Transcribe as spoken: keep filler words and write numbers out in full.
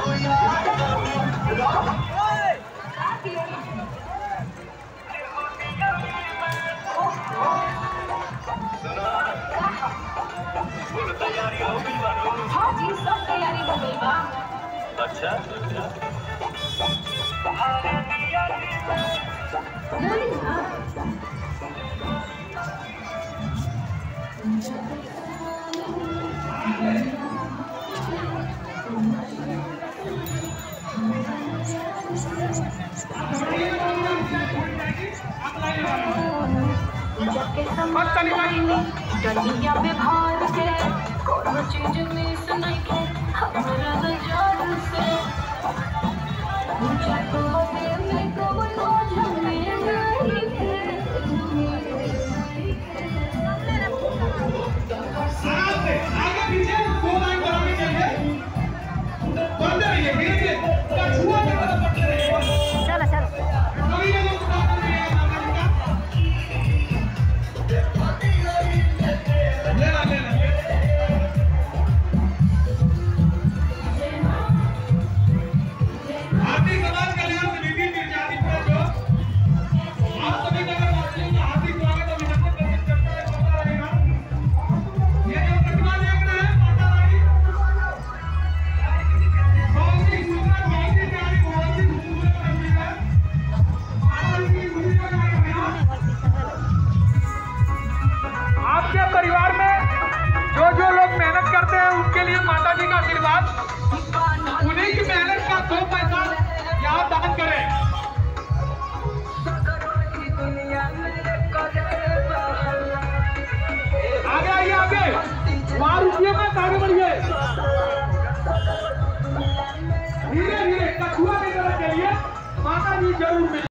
हाँ जी, सब तैयारी हो गई बा। अच्छा बोली ना। जब के समय डलिया पे भार के कोनो चीज में सुनाई के हमरा नजर से मुझे तो में कोई झगड़े नहीं थे। आगे आगे पीछे दो लाइन बनानी चाहिए। बंद रहिए धीरे धीरे कछुआ की तरह बढ़ते रहिए। चलो चलो कभी ये लोग बात कर रहे हैं लेना लेना हार्दिक समाज कल्याण समिति मिर्जादी पर जो आप सभी का अगर वासियों का हार्दिक स्वागत अभिनंदन करते करता है होता रहेगा। ये जो प्रतिमा देख रहे हैं माता रानी बहुत ही सुंदर बहुत ही प्यारी बहुत ही खूबसूरत तस्वीर है। माता जी की खुशी का कारण है आपके परिवार में जो जो लोग मेहनत करते हैं उनके लिए माता जी का आशीर्वाद। उन्हीं की मेहनत का दो पैसा यहाँ दान करें। आगे आइए आगे वहाँ रुकिए मत आगे बढ़िए धीरे धीरे कछुआ की तरफ चलिए। माता जी जरूर